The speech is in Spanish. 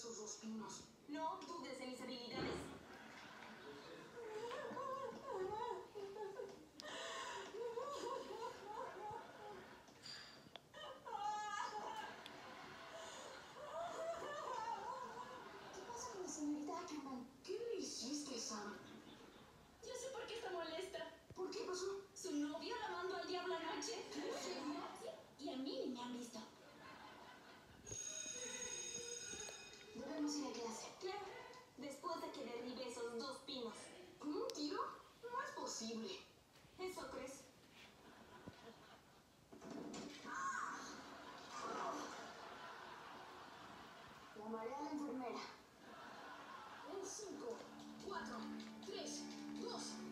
esos dos pinos. No dudes de mis habilidades. ¿Qué pasa con la señorita Ackerman? ¿Qué le hiciste, Sam? Yo sé por qué está molesta. ¿Por qué pasó? Su novio la mandó al diablo anoche. ¿En serio? Sí, y a mí ni me han visto. Debemos ir a clase. Claro, después de que derribe esos dos pinos. ¿Con un tiro? No es posible. ¿Eso crees? Llamaré a la enfermera. En 5, 4, 3, 2,